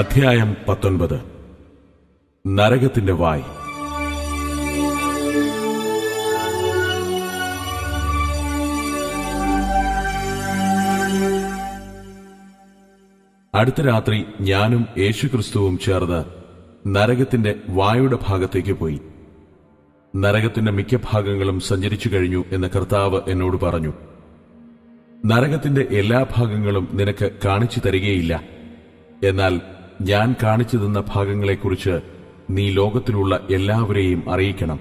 അധ്യായം 19. നരകത്തിന്റെ വായ്. അടുത്ത രാത്രി ഞാനും യേശുക്രിസ്തുവും ചേർന്ന് നരകത്തിന്റെ വായുടെ ഭാഗത്തേക്ക് പോയി. നരകത്തിന്റെ മിക്ക ഭാഗങ്ങളും സഞ്ചരിച്ചു കഴിഞ്ഞു എന്ന് കർത്താവ് എന്നോട് പറഞ്ഞു. നരകത്തിന്റെ എല്ലാ ഭാഗങ്ങളും നിനക്ക് കാണിച്ചു തരികയില്ല. എന്നാൽ ഞാൻ കാണിച്ചു തന്ന ഭാഗങ്ങളെക്കുറിച്ച് നീ ലോകത്തിലുള്ള എല്ലാവരെയും അറിയിക്കണം.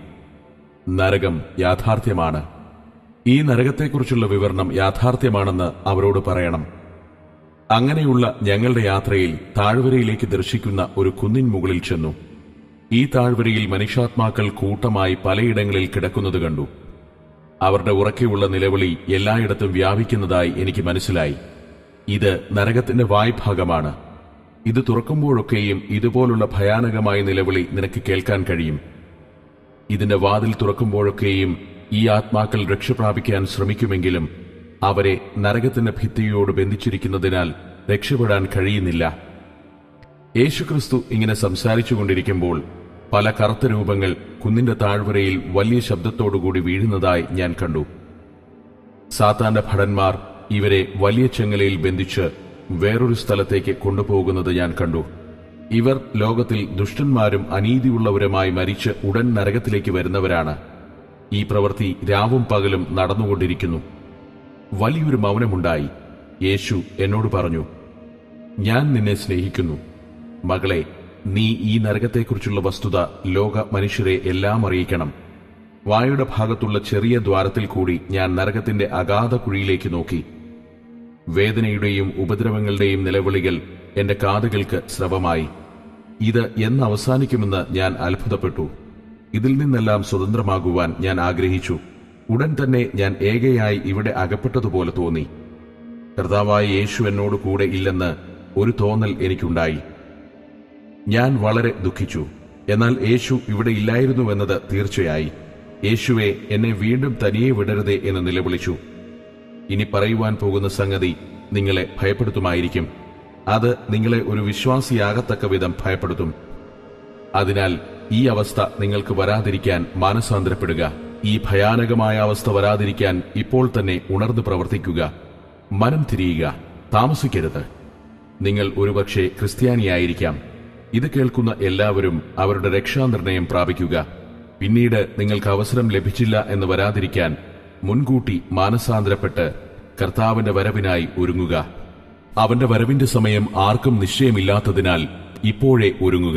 നരകം യാഥാർത്ഥ്യമാണ്. ഈ നരകത്തെക്കുറിച്ചുള്ള വിവരണം യാഥാർത്ഥ്യമാണെന്ന് അവരോട് പറയണം. അങ്ങനെയുള്ള ഞങ്ങളുടെ യാത്രയിൽ താഴ്വരയിലേക്ക് ദർശിക്കുന്ന ഒരു കുന്നിൻ മുകളിൽ ചെന്നു. ഈ താഴ്വരയിൽ മനുഷ്യാത്മാക്കൾ കൂട്ടമായി പലയിടങ്ങളിൽ കിടക്കുന്നത് കണ്ടു. അവരുടെ ഉറക്കെയുള്ള നിലവിളി എല്ലായിടത്തും വ്യാപിക്കുന്നതായി എനിക്ക് മനസ്സിലായി. ഇത് നരകത്തിന്റെ വായ്ഭാഗമാണ്. ഇത് തുറക്കുമ്പോഴൊക്കെയും ഇതുപോലുള്ള ഭയാനകമായ നിലവിളി നിനക്ക് കേൾക്കാൻ കഴിയും. ഇതിന്റെ വാതിൽ തുറക്കുമ്പോഴൊക്കെയും ഈ ആത്മാക്കൾ രക്ഷപ്രാപിക്കാൻ ശ്രമിക്കുമെങ്കിലും അവരെ നരകത്തിന്റെ ഭിത്തിയോട് ബന്ധിച്ചിരിക്കുന്നതിനാൽ രക്ഷപ്പെടാൻ കഴിയുന്നില്ല. യേശുക്രിസ്തു ഇങ്ങനെ സംസാരിച്ചുകൊണ്ടിരിക്കുമ്പോൾ പല കറുത്ത രൂപങ്ങൾ കുന്നിന്റെ താഴ്വരയിൽ വലിയ ശബ്ദത്തോടുകൂടി വീഴുന്നതായി ഞാൻ കണ്ടു. സാത്താന്റെ ഭടന്മാർ ഇവരെ വലിയ ചെങ്ങലയിൽ ബന്ധിച്ച് വേറൊരു സ്ഥലത്തേക്ക് കൊണ്ടുപോകുന്നത് ഞാൻ കണ്ടു. ഇവർ ലോകത്തിൽ ദുഷ്ടന്മാരും അനീതിയുള്ളവരുമായി മരിച്ച് ഉടൻ നരകത്തിലേക്ക് വരുന്നവരാണ്. ഈ പ്രവൃത്തി രാവും പകലും നടന്നുകൊണ്ടിരിക്കുന്നു. വലിയൊരു മൗനമുണ്ടായി. യേശു എന്നോട് പറഞ്ഞു, ഞാൻ നിന്നെ സ്നേഹിക്കുന്നു. മകളെ, നീ ഈ നരകത്തെക്കുറിച്ചുള്ള വസ്തുത ലോക മനുഷ്യരെ എല്ലാം അറിയിക്കണം. വായുടെ ഭാഗത്തുള്ള ചെറിയ ദ്വാരത്തിൽ കൂടി ഞാൻ നരകത്തിന്റെ അഗാധ കുഴിയിലേക്ക് നോക്കി. വേദനയുടെയും ഉപദ്രവങ്ങളുടെയും നിലവിളികൾ എന്റെ കാതുകൾക്ക് സ്രവമായി. ഇത് എന്ന് അവസാനിക്കുമെന്ന് ഞാൻ അത്ഭുതപ്പെട്ടു. ഇതിൽ നിന്നെല്ലാം സ്വതന്ത്രമാകുവാൻ ഞാൻ ആഗ്രഹിച്ചു. ഉടൻ തന്നെ ഞാൻ ഏകയായി ഇവിടെ അകപ്പെട്ടതുപോലെ തോന്നി. കർത്താവായ യേശു എന്നോട് കൂടെ ഇല്ലെന്ന് ഒരു തോന്നൽ എനിക്കുണ്ടായി. ഞാൻ വളരെ ദുഃഖിച്ചു. എന്നാൽ യേശു ഇവിടെ ഇല്ലായിരുന്നുവെന്നത് തീർച്ചയായി. യേശുവെ, എന്നെ വീണ്ടും തനിയെ വിടരുതേ എന്ന് നിലവിളിച്ചു. ഇനി പറയുവാൻ പോകുന്ന സംഗതി നിങ്ങളെ ഭയപ്പെടുത്തുമായിരിക്കും. അത് നിങ്ങളെ ഒരു വിശ്വാസിയാകത്തക്ക വിധം ഭയപ്പെടുത്തും. അതിനാൽ ഈ അവസ്ഥ നിങ്ങൾക്ക് വരാതിരിക്കാൻ മാനസാന്തരപ്പെടുക. ഈ ഭയാനകമായ അവസ്ഥ വരാതിരിക്കാൻ ഇപ്പോൾ തന്നെ ഉണർന്നു പ്രവർത്തിക്കുക. മനം തിരിയുക, താമസിക്കരുത്. നിങ്ങൾ ഒരുപക്ഷെ ക്രിസ്ത്യാനിയായിരിക്കാം. ഇത് കേൾക്കുന്ന എല്ലാവരും അവരുടെ രക്ഷാനിർണയം പ്രാപിക്കുക. പിന്നീട് നിങ്ങൾക്ക് അവസരം ലഭിച്ചില്ല എന്ന് വരാതിരിക്കാൻ മുൻകൂട്ടി മാനസാന്തരപ്പെട്ട് കർത്താവിന്റെ വരവിനായി ഒരുങ്ങുക. അവന്റെ വരവിന്റെ സമയം ആർക്കും നിശ്ചയമില്ലാത്തതിനാൽ ഇപ്പോഴേ ഒരുങ്ങുക.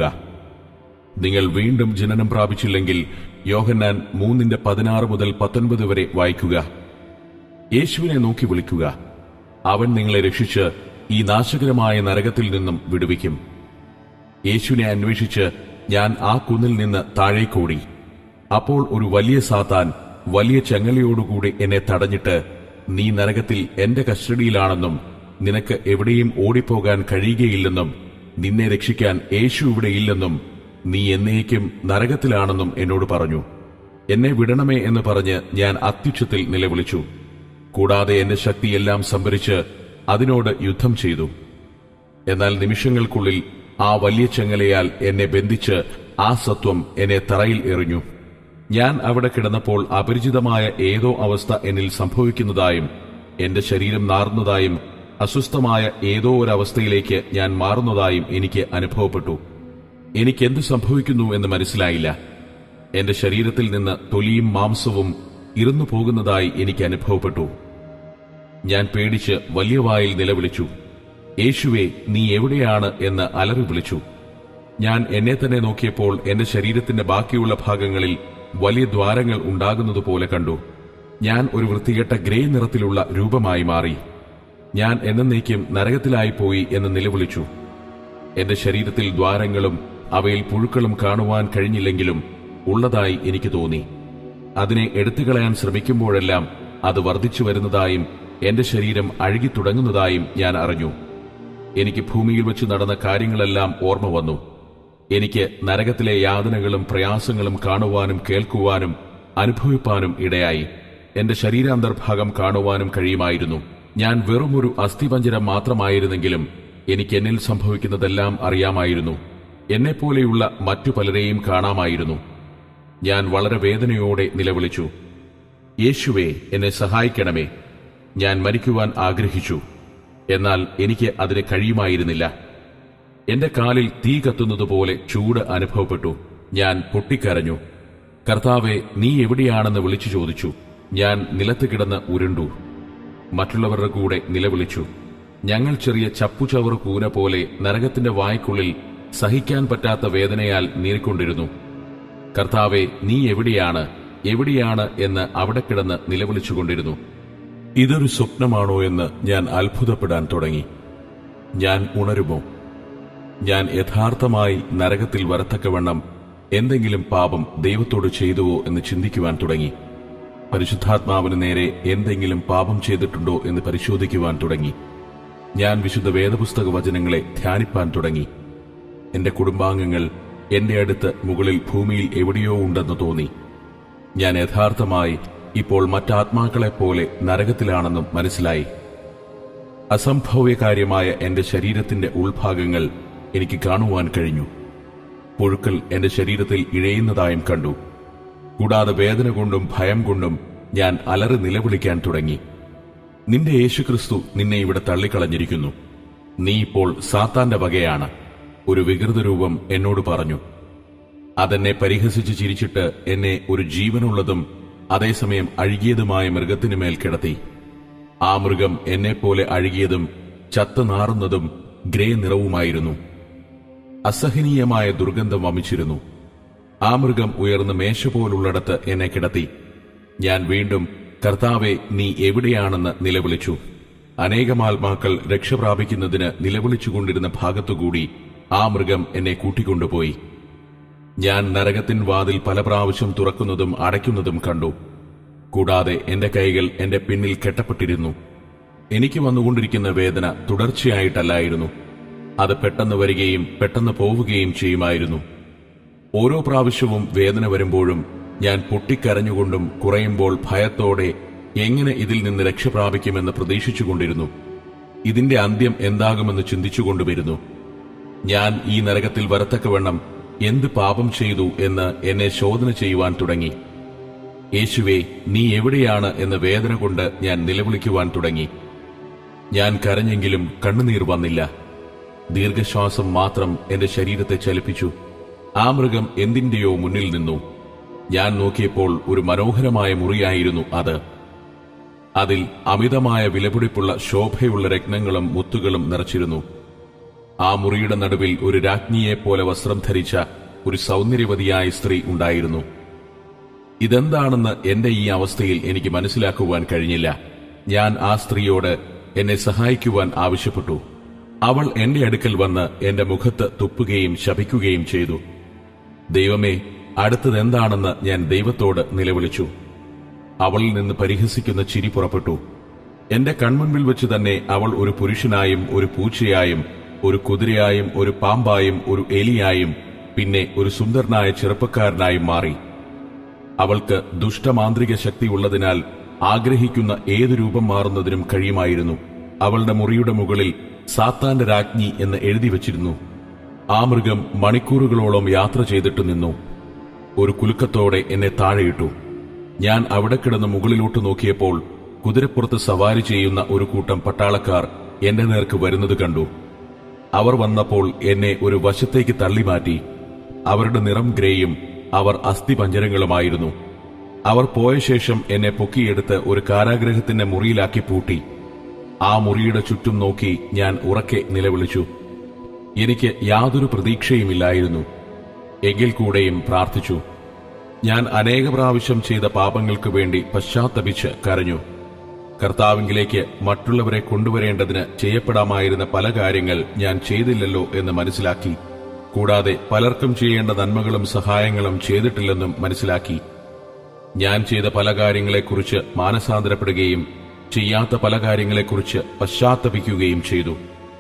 നിങ്ങൾ വീണ്ടും ജനനം പ്രാപിച്ചില്ലെങ്കിൽ യോഹന്നാൻ 3:16 മുതൽ 19 വരെ വായിക്കുക. യേശുവിനെ നോക്കി വിളിക്കുക. അവൻ നിങ്ങളെ രക്ഷിച്ച് ഈ നാശകരമായ നരകത്തിൽ നിന്നും വിടുവിക്കും. യേശുവിനെ അന്വേഷിച്ച് ഞാൻ ആ കുന്നിൽ നിന്ന് താഴേക്കോടി. അപ്പോൾ ഒരു വലിയ സാത്താൻ വലിയ ചങ്ങലയോടുകൂടി എന്നെ തടഞ്ഞിട്ട്, നീ നരകത്തിൽ എന്റെ കസ്റ്റഡിയിലാണെന്നും നിനക്ക് എവിടെയും ഓടിപ്പോകാൻ കഴിയുകയില്ലെന്നും നിന്നെ രക്ഷിക്കാൻ യേശു ഇവിടെയില്ലെന്നും നീ എന്നേക്കും നരകത്തിലാണെന്നും എന്നോട് പറഞ്ഞു. എന്നെ വിടണമേ എന്ന് പറഞ്ഞ് ഞാൻ അത്യുച്ചത്തിൽ നിലവിളിച്ചു. കൂടാതെ എന്റെ ശക്തിയെല്ലാം സംഭരിച്ച് അതിനോട് യുദ്ധം ചെയ്തു. എന്നാൽ നിമിഷങ്ങൾക്കുള്ളിൽ ആ വലിയ ചങ്ങലയാൽ എന്നെ ബന്ധിച്ച് ആ സത്വം എന്നെ തറയിൽ എറിഞ്ഞു. ഞാൻ അവിടെ കിടന്നപ്പോൾ അപരിചിതമായ ഏതോ അവസ്ഥ എന്നിൽ സംഭവിക്കുന്നതായും എന്റെ ശരീരം നാറുന്നതായും അസ്വസ്ഥമായ ഏതോ ഒരവസ്ഥയിലേക്ക് ഞാൻ മാറുന്നതായും എനിക്ക് അനുഭവപ്പെട്ടു. എനിക്കെന്ത് സംഭവിക്കുന്നു എന്ന് മനസ്സിലായില്ല. എന്റെ ശരീരത്തിൽ നിന്ന് തൊലിയും മാംസവും ഇറന്നു പോകുന്നതായി എനിക്ക് അനുഭവപ്പെട്ടു. ഞാൻ പേടിച്ച് വലിയ വായിൽ നിലവിളിച്ചു, യേശുവേ, നീ എവിടെയാണ് എന്ന് അലറി വിളിച്ചു. ഞാൻ എന്നെ തന്നെ നോക്കിയപ്പോൾ എന്റെ ശരീരത്തിന്റെ ബാക്കിയുള്ള ഭാഗങ്ങളിൽ വലിയ ദ്വാരങ്ങൾ ഉണ്ടാകുന്നതുപോലെ കണ്ടു. ഞാൻ ഒരു വൃത്തികെട്ട ഗ്രേ നിറത്തിലുള്ള രൂപമായി മാറി. ഞാൻ എന്നേക്കും നരകത്തിലായിപ്പോയി എന്ന് നിലവിളിച്ചു. എന്റെ ശരീരത്തിൽ ദ്വാരങ്ങളും അവയിൽ പുഴുക്കളും കാണുവാൻ കഴിഞ്ഞില്ലെങ്കിലും ഉള്ളതായി എനിക്ക് തോന്നി. അതിനെ എടുത്തുകളയാൻ ശ്രമിക്കുമ്പോഴെല്ലാം അത് വർദ്ധിച്ചു വരുന്നതായും എന്റെ ശരീരം അഴുകിത്തുടങ്ങുന്നതായും ഞാൻ അറിഞ്ഞു. എനിക്ക് ഭൂമിയിൽ വെച്ച് നടന്ന കാര്യങ്ങളെല്ലാം ഓർമ്മ വന്നു. എനിക്ക് നരകത്തിലെ യാതനകളും പ്രയാസങ്ങളും കാണുവാനും കേൾക്കുവാനും അനുഭവിപ്പാനും ഇടയായി. എന്റെ ശരീരാന്തർഭാഗം കാണുവാനും കഴിയുമായിരുന്നു. ഞാൻ വെറുമൊരു അസ്ഥിപഞ്ജരം മാത്രമായിരുന്നെങ്കിലും എനിക്ക് എന്നിൽ സംഭവിക്കുന്നതെല്ലാം അറിയാമായിരുന്നു. എന്നെപ്പോലെയുള്ള മറ്റു പലരെയും കാണാമായിരുന്നു. ഞാൻ വളരെ വേദനയോടെ നിലവിളിച്ചു, യേശുവേ, എന്നെ സഹായിക്കണമേ. ഞാൻ മരിക്കുവാൻ ആഗ്രഹിച്ചു. എന്നാൽ എനിക്ക് അതിന് കഴിയുമായിരുന്നില്ല. എന്റെ കാലിൽ തീ കത്തുന്നതുപോലെ ചൂട് അനുഭവപ്പെട്ടു. ഞാൻ പൊട്ടിക്കരഞ്ഞു. കർത്താവേ, നീ എവിടെയാണെന്ന് വിളിച്ചു ചോദിച്ചു. ഞാൻ നിലത്ത് കിടന്ന് ഉരുണ്ടു. മറ്റുള്ളവരുടെ കൂടെ നിലവിളിച്ചു. ഞങ്ങൾ ചെറിയ ചപ്പുചവറ് കൂന പോലെ നരകത്തിന്റെ വായ്ക്കുള്ളിൽ സഹിക്കാൻ പറ്റാത്ത വേദനയാൽ നീറിക്കൊണ്ടിരുന്നു. കർത്താവേ, നീ എവിടെയാണ്, എവിടെയാണ് എന്ന് അവിടെ കിടന്ന് നിലവിളിച്ചുകൊണ്ടിരുന്നു. ഇതൊരു സ്വപ്നമാണോ എന്ന് ഞാൻ അത്ഭുതപ്പെടാൻ തുടങ്ങി. ഞാൻ ഉണരുമോ? ഞാൻ യഥാർത്ഥമായി നരകത്തിൽ വരത്തക്കവണ്ണം എന്തെങ്കിലും പാപം ദൈവത്തോട് ചെയ്തുവോ എന്ന് ചിന്തിക്കുവാൻ തുടങ്ങി. പരിശുദ്ധാത്മാവിന് നേരെ എന്തെങ്കിലും പാപം ചെയ്തിട്ടുണ്ടോ എന്ന് പരിശോധിക്കുവാൻ തുടങ്ങി. ഞാൻ വിശുദ്ധ വേദപുസ്തക വചനങ്ങളെ ധ്യാനിപ്പാൻ തുടങ്ങി. എന്റെ കുടുംബാംഗങ്ങൾ എന്റെ അടുത്ത് മുകളിൽ ഭൂമിയിൽ എവിടെയോ ഉണ്ടെന്ന് തോന്നി. ഞാൻ യഥാർത്ഥമായി ഇപ്പോൾ മറ്റാത്മാക്കളെപ്പോലെ നരകത്തിലാണെന്നും മനസ്സിലായി. അസംഭവ്യകാര്യമായ എന്റെ ശരീരത്തിന്റെ ഉൾഭാഗങ്ങൾ എനിക്ക് കാണുവാൻ കഴിഞ്ഞു. പുഴുക്കൾ എന്റെ ശരീരത്തിൽ ഇഴയുന്നതായും കണ്ടു. കൂടാതെ വേദന കൊണ്ടും ഭയം കൊണ്ടും ഞാൻ അലറി നിലവിളിക്കാൻ തുടങ്ങി. നിന്റെ യേശുക്രിസ്തു നിന്നെ ഇവിടെ തള്ളിക്കളഞ്ഞിരിക്കുന്നു. നീ ഇപ്പോൾ സാത്താന്റെ വകയാണ്. ഒരു വികൃതരൂപം എന്നോട് പറഞ്ഞു. അതെന്നെ പരിഹസിച്ച് ചിരിച്ചിട്ട് എന്നെ ഒരു ജീവനുള്ളതും അതേസമയം അഴുകിയതുമായ മൃഗത്തിനുമേൽ കിടത്തി. ആ മൃഗം എന്നെപ്പോലെ അഴുകിയതും ചത്തു നാറുന്നതും ഗ്രേ നിറവുമായിരുന്നു. അസഹനീയമായ ദുർഗന്ധം വമിച്ചിരുന്നു. ആ മൃഗം ഉയർന്ന് മേശ പോലുള്ളിടത്ത് എന്നെ കിടത്തി. ഞാൻ വീണ്ടും, കർത്താവേ, നീ എവിടെയാണെന്ന് നിലവിളിച്ചു. അനേകം ആത്മാക്കൾ രക്ഷപ്രാപിക്കുന്നതിന് നിലവിളിച്ചുകൊണ്ടിരുന്ന ഭാഗത്തുകൂടി ആ മൃഗം എന്നെ കൂട്ടിക്കൊണ്ടുപോയി. ഞാൻ നരകത്തിൻ വാതിൽ പല പ്രാവശ്യം തുറക്കുന്നതും അടയ്ക്കുന്നതും കണ്ടു. കൂടാതെ എന്റെ കൈകൾ എന്റെ പിന്നിൽ കെട്ടപ്പെട്ടിരുന്നു. എനിക്ക് വന്നുകൊണ്ടിരിക്കുന്ന വേദന തുടർച്ചയായിട്ടല്ലായിരുന്നു. അത് പെട്ടെന്ന് വരികയും പെട്ടെന്ന് പോവുകയും ചെയ്യുമായിരുന്നു. ഓരോ പ്രാവശ്യവും വേദന വരുമ്പോഴും ഞാൻ പൊട്ടിക്കരഞ്ഞുകൊണ്ടും കുറയുമ്പോൾ ഭയത്തോടെ എങ്ങനെ ഇതിൽ നിന്ന് രക്ഷപ്രാപിക്കുമെന്ന് പ്രതീക്ഷിച്ചുകൊണ്ടിരുന്നു. ഇതിന്റെ അന്ത്യം എന്താകുമെന്ന് ചിന്തിച്ചുകൊണ്ടുവരുന്നു. ഞാൻ ഈ നരകത്തിൽ വരത്തക്കവണ്ണം എന്ത് പാപം ചെയ്തു എന്ന് എന്നെ ശോധന ചെയ്യുവാൻ തുടങ്ങി. യേശുവേ, നീ എവിടെയാണ് എന്ന് വേദന കൊണ്ട് ഞാൻ നിലവിളിക്കുവാൻ തുടങ്ങി. ഞാൻ കരഞ്ഞെങ്കിലും കണ്ണുനീർ വന്നില്ല. ദീർഘശ്വാസം മാത്രം എന്റെ ശരീരത്തെ ചലിപ്പിച്ചു. ആ മൃഗം എന്തിന്റെയോ മുന്നിൽ നിന്നു. ഞാൻ നോക്കിയപ്പോൾ ഒരു മനോഹരമായ മുറിയായിരുന്നു അത്. അതിൽ അമിതമായ വിലപിടിപ്പുള്ള ശോഭയുള്ള രത്നങ്ങളും മുത്തുകളും നിറച്ചിരുന്നു. ആ മുറിയുടെ നടുവിൽ ഒരു രാജ്ഞിയെപ്പോലെ വസ്ത്രം ധരിച്ച ഒരു സൗന്ദര്യവതിയായ സ്ത്രീ ഉണ്ടായിരുന്നു. ഇതെന്താണെന്ന് എന്റെ ഈ അവസ്ഥയിൽ എനിക്ക് മനസ്സിലാക്കുവാൻ കഴിഞ്ഞില്ല. ഞാൻ ആ സ്ത്രീയോട് എന്നെ സഹായിക്കുവാൻ ആവശ്യപ്പെട്ടു. അവൾ എന്റെ അടുക്കൽ വന്ന് എന്റെ മുഖത്ത് തുപ്പുകയും ശപിക്കുകയും ചെയ്തു. ദൈവമേ, അടുത്തതെന്താണെന്ന് ഞാൻ ദൈവത്തോട് നിലവിളിച്ചു. അവളിൽ നിന്ന് പരിഹസിക്കുന്ന ചിരി പുറപ്പെട്ടു. എന്റെ കൺമുൻപിൽ വെച്ച് തന്നെ അവൾ ഒരു പുരുഷനായും ഒരു പൂച്ചയായും ഒരു കുതിരയായും ഒരു പാമ്പായും ഒരു എലിയായും പിന്നെ ഒരു സുന്ദരനായ ചെറുപ്പക്കാരനായും മാറി. അവൾക്ക് ദുഷ്ടമാന്ത്രിക ശക്തി ഉള്ളതിനാൽ ആഗ്രഹിക്കുന്ന ഏതു രൂപം മാറുന്നതിനും കഴിയുമായിരുന്നു. അവളുടെ മുറിയുടെ മുകളിൽ സാത്താന്റെ രാജ്ഞി എന്ന് എഴുതി വച്ചിരുന്നു. ആ മൃഗം മണിക്കൂറുകളോളം യാത്ര ചെയ്തിട്ട് നിന്നു. ഒരു കുലുക്കത്തോടെ എന്നെ താഴെയിട്ടു. ഞാൻ അവിടെ കിടന്ന് മുകളിലോട്ട് നോക്കിയപ്പോൾ കുതിരപ്പുറത്ത് സവാരി ചെയ്യുന്ന ഒരു കൂട്ടം പട്ടാളക്കാർ എന്റെ നേർക്ക് വരുന്നത് കണ്ടു. അവർ വന്നപ്പോൾ എന്നെ ഒരു വശത്തേക്ക് തള്ളിമാറ്റി. അവരുടെ നിറം ഗ്രേയും അവർ അസ്ഥിപഞ്ജരങ്ങളുമായിരുന്നു. അവർ പോയ ശേഷം എന്നെ പൊക്കിയെടുത്ത് ഒരു കാരാഗ്രഹത്തിന്റെ മുറിയിലാക്കി പൂട്ടി. ആ മുറിയുടെ ചുറ്റും നോക്കി ഞാൻ ഉറക്കെ നിലവിളിച്ചു. എനിക്ക് യാതൊരു പ്രതീക്ഷയുമില്ലായിരുന്നു. എങ്കിൽ കൂടെയും പ്രാർത്ഥിച്ചു. ഞാൻ അനേക പ്രാവശ്യം ചെയ്ത പാപങ്ങൾക്ക് വേണ്ടി പശ്ചാത്തപിച്ച് കരഞ്ഞു. കർത്താവിങ്കിലേക്ക് മറ്റുള്ളവരെ കൊണ്ടുവരേണ്ടതിന് ചെയ്യപ്പെടാമായിരുന്ന പല കാര്യങ്ങൾ ഞാൻ ചെയ്തില്ലല്ലോ എന്ന് മനസ്സിലാക്കി. കൂടാതെ പലർക്കും ചെയ്യേണ്ട നന്മകളും സഹായങ്ങളും ചെയ്തിട്ടില്ലെന്നും മനസ്സിലാക്കി. ഞാൻ ചെയ്ത പല കാര്യങ്ങളെക്കുറിച്ച് മാനസാന്തരപ്പെടുകയും ചെയ്യാത്ത പല കാര്യങ്ങളെക്കുറിച്ച് പശ്ചാത്തപിക്കുകയും ചെയ്തു.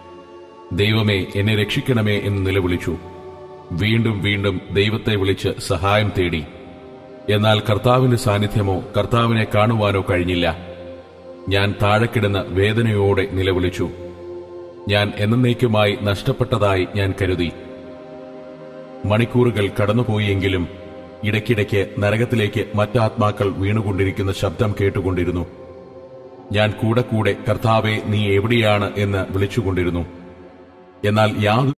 ദൈവമേ, എന്നെ രക്ഷിക്കണമേ എന്ന് നിലവിളിച്ചു. വീണ്ടും വീണ്ടും ദൈവത്തെ വിളിച്ച് സഹായം തേടി. എന്നാൽ കർത്താവിന്റെ സാന്നിധ്യമോ കർത്താവിനെ കാണുവാനോ കഴിഞ്ഞില്ല. ഞാൻ താഴെക്കിടന്ന് വേദനയോടെ നിലവിളിച്ചു. ഞാൻ എന്നേക്കുമായി നഷ്ടപ്പെട്ടതായി ഞാൻ കരുതി. മണിക്കൂറുകൾ കടന്നുപോയെങ്കിലും ഇടയ്ക്കിടയ്ക്ക് നരകത്തിലേക്ക് മറ്റാത്മാക്കൾ വീണുകൊണ്ടിരിക്കുന്ന ശബ്ദം കേട്ടുകൊണ്ടിരുന്നു. ഞാൻ കൂടെ കൂടെ കർത്താവേ, നീ എവിടെയാണ് എന്ന് വിളിച്ചുകൊണ്ടിരുന്നു. എന്നാൽ യാതൊരു